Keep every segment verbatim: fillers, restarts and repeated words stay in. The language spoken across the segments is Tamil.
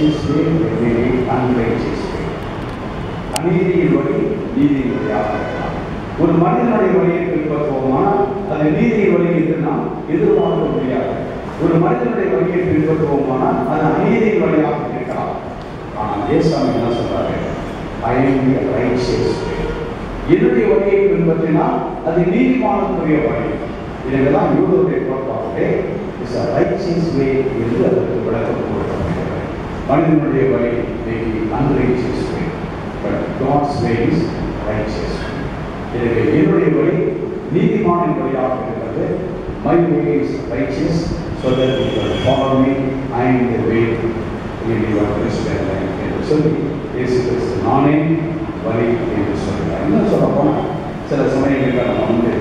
righteous way, every way unrighteous way. அநீதியின் வழி நீதியின் வழியாக இருக்கலாம். ஒரு மனிதனுடைய வழியை பின்பற்றுவோமானால் அது நீதியின் வழி என்று நாம் எதிர்பார்க்க முடியாது. ஒரு மனிதனுடைய வழியை பின்பற்றுவோமானால் அது அநீதியின் வழியாக இருக்கலாம். ஆனால் தேசம் என்ன சொல்றாரு? I am the righteous way. என்னுடைய வழியை பின்பற்றினால் அது நீதிமானத்துடைய வழி. இதெல்லாம் யூதருடைய கோட்பாடு இஸ் a righteous way என்று அதற்கு விளக்கம் கொடுக்கப்படுகிறது. மனிதனுடைய வழி unrighteous way, but God's way is righteous way. எனவே என்னுடைய வழி நீதிமானின் வழியாக இருக்கிறது. My way is righteous, so that you can follow me. I am the way in your Christian life. என்று சொல்லி இயேசு கிறிஸ்து நானே வழி என்று சொல்கிறார். இன்னும் சொல்ல போனால் சில சமயங்களில் நம்ம வந்து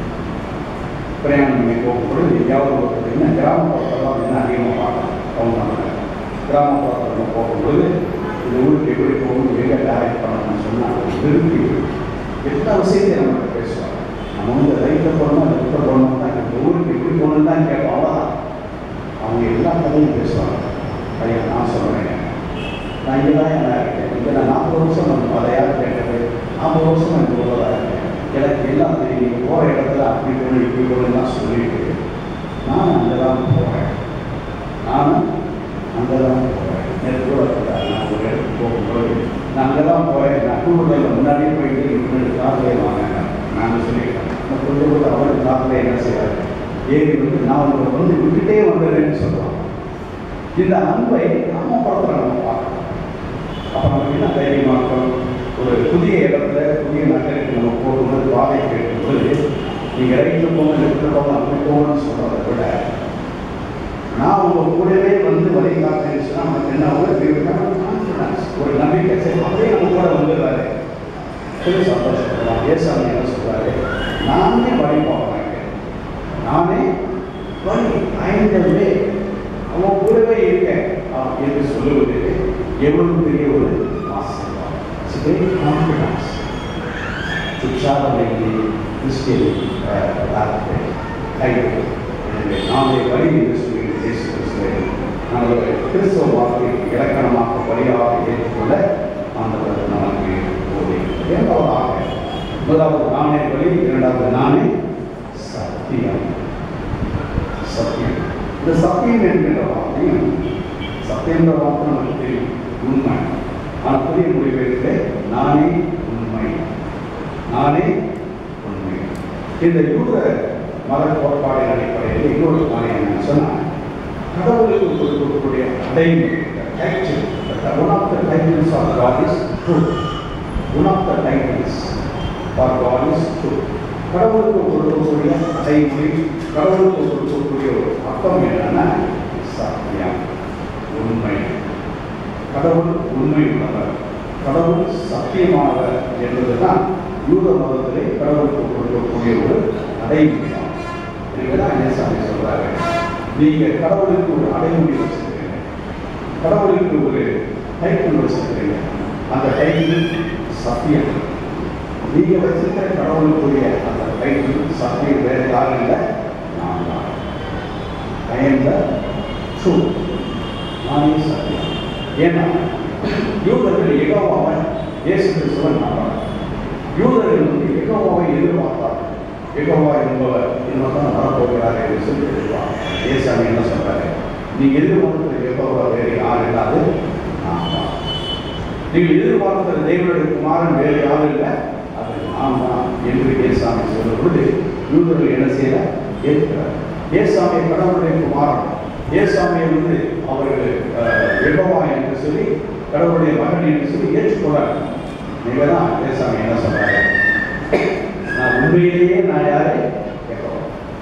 பிரயாணம் பண்ணி போகும்பொழுது எங்கேயாவது ஒரு என்ன கிராமப்புறத்தெல்லாம் என்ன அதிகமாக பார்க்கலாம். அவங்க கிராமப்புறத்தில் நம்ம போகும்பொழுது இந்த ஊருக்கு எப்படி போகணும், எங்கே டேரக்ட் பண்ணணும்னு சொன்னால் விரும்பி எல்லா விஷயத்தையும் நம்மகிட்ட பேசுவாங்க. நம்ம வந்து ரைட்டில் போகணும் லெஃப்ட்டில் போகணும் தான் இந்த ஊருக்கு எப்படி போகணுன்னு தான் கேட்போம். அவ்வளோதான். அவங்க எல்லா கதையும் பேசுவாங்க. ஐயா நான் சொல்கிறேன், நான் இங்கே தான் என்ன இருக்கேன், இங்கே நான் நாற்பது வருஷம் நம்ம பதையாக கேட்டது, நாற்பது வருஷம் நான் இங்கே உள்ளதாக இருக்கேன், எனக்கு எல்லாம் தெரியும், நீங்கள் போகிற இடத்துல அப்படி போகணும் இப்படி போகணும்லாம் சொல்லிட்டு நான் அங்கே தான் போகிறேன், நானும் அங்கே தான் போகிறேன். நேற்று கூட நான் ஒரு இடத்துக்கு போகும்போது நான் அங்கே தான் போகிறேன், நான் டூ வீலரில் முன்னாடியே போயிட்டு முன்னாடி காரிலே வாங்க நான் சொல்லியிருக்கேன். நான் கொஞ்சம் கூட அவருக்கு காரில் என்ன செய்வார் ஏறி வந்து நான் உங்களுக்கு வந்து விட்டுட்டே வந்துடுறேன்னு சொல்லுவாங்க. இந்த அன்பை நம்ம படத்தில் நம்ம பார்க்கணும். அப்போ நமக்கு என்ன தைரியமாக இருக்கும்? ஒரு புதிய இடத்துல புதிய நகருக்கு நம்ம போகும்போது பாதை கேட்கும்போது நீங்கள் ரைட்டில் போங்க லெஃப்ட்டில் போங்க அப்படி போகணும்னு சொல்கிறத விட நான் உங்கள் கூடவே வந்து வழிகாட்டுன்னு சொன்னால் நமக்கு என்ன ஒரு கான்ஃபிடன்ஸ், ஒரு நம்பிக்கை. சரி அப்படியே நம்ம கூட வந்துடுறாரு சொல்லி சந்தோஷப்படுறான். ஏசாமி என்ன சொல்கிறாரு? நானே வழி போகிறேன், நானே வழி, ஐந்த வே, அவன் கூடவே இருக்கேன் என்று சொல்லுவது எவ்வளவு பெரிய ஒரு ஆசீர்வாதம். It's very confidence to travel in the Christian pathway. எனவே நாளை வழி என்று சொல்லி இயேசு கிறிஸ்துவை நான் ஒரு கிறிஸ்துவ வார்த்தைக்கு இலக்கணமாக வழியாக ஏற்றுக்கொள்ள ஆண்டவர் நமக்கு போதை. இரண்டாவதாக முதலாவது நானே வழி, இரண்டாவது நானே சத்தியம். சத்தியம், இந்த சத்தியம் என்கின்ற வார்த்தையும் சத்தியன்ற வார்த்தை நமக்கு தெரியும், உண்மை. ஆனால் புதிய மொழிபெயர்ப்பிலே நானே உண்மை, நானே உண்மை. இந்த யூத மத கோட்பாடின் அடிப்படையில் இன்னொரு காரியம் என்னன்னு சொன்னால் கடவுளுக்கு கொடுக்கக்கூடிய அடைமை title. One of the titles of God is truth. One of the titles for God is truth. கடவுளுக்கு கொடுக்கக்கூடிய அடைமொழி, கடவுளுக்கு கொடுக்கக்கூடிய ஒரு அர்த்தம் என்னன்னா சத்தியம், உண்மை. கடவுள் உண்மை உள்ளவர், கடவுள் சத்தியமானவர் என்பதுதான் யூத மதத்திலே கடவுளுக்கு கொடுக்கக்கூடிய ஒரு அடைமொழி. இதுதான் ஏசாமி சொல்றாரு, நீங்க கடவுளுக்கு ஒரு அடைமொழி வச்சிருக்கீங்க, கடவுளுக்கு ஒரு டைட்டில் வச்சிருக்கீங்க, அந்த டைட்டில் சத்தியம். நீங்க வச்சிருக்கிற கடவுளுக்குரிய அந்த டைட்டில் சத்தியம் வேற யாரும் இல்லை, நான் தான். I am the truth. நானே சத்தியம். ஏன்னா யூதர்கள் யெகோவாவை இயேசு கிறிஸ்துவை நம்புறாங்க. யூதர்கள் வந்து யெகோவாவை எதிர்பார்த்தார். யெகோவா என்பவர் இன்னொருத்தான் வரப்போகிறார் என்று சொல்லி எதிர்பார்ப்பாங்க. ஏசாமி என்ன சொல்றாரு? நீங்க எதிர்பார்க்கிற யெகோவா வேறு யார் இல்லாது நான் தான். நீங்கள் எதிர்பார்க்கிற தேவனுடைய குமாரன் வேறு யாரும் இல்லை, அது நான் தான் என்று ஏசாமி சொல்லும் பொழுது யூதர்கள் என்ன செய்யல? ஏற்கிறார். ஏசாமி கடவுளுடைய குமாரன், ஏசாமியை வந்து அவர்கள் யெகோவா என்று சொல்லி கடவுளுடைய மகன் என்று சொல்லி ஏற்றுக்கொள்றாங்க. நீங்க தான் ஏசாமி என்ன சொல்றாரு? நான் உண்மையிலேயே நான் யாரு? யெகோவா.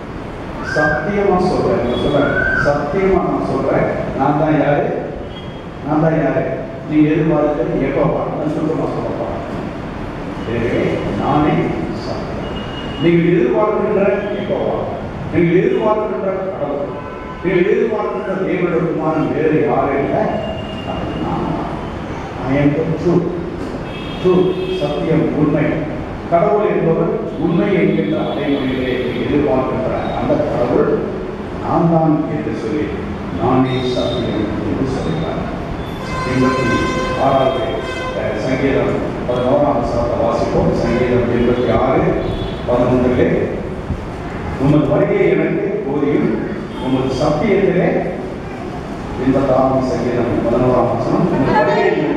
சத்தியமா சொல்றேன், சொல்றேன் சத்தியமா நான் சொல்றேன், நான் தான் யாரு? நான் தான் யாரு? நீங்க எதிர்பார்க்கிறது யெகோவா. நான் சுத்தமா சொல்லப்போறேன். நானே சத்தியம். நீங்கள் எதிர்பார்க்கின்ற யெகோவா, நீங்கள் எதிர்பார்க்கின்ற கடவுள், நீங்கள் எதிர்பார்க்கின்ற தேவனுடைய குமாரன் வேறு யாரும் இல்லை, அது நான் தான். I am the truth. truth, சத்தியம், உண்மை. கடவுள் என்பவர் உண்மை என்கின்ற அடைமொழியிலே எதிர்பார்க்கின்ற அந்த கடவுள் நான் தான் என்று சொல்லி நானே சத்தியம் என்று சொல்கிறார். எண்பத்தி ஆறாவது சங்கீதம் பதினோராம் வசனத்தை வாசிப்போம். சங்கீதம் எண்பத்தி ஆறு பதினொன்றிலே, உமது வருகை எனக்கு போதியும், உமது சத்தியத்திலே, எண்பத்தாறாம் சங்கீதம் பதினோராம் வசனம், உமது வருகை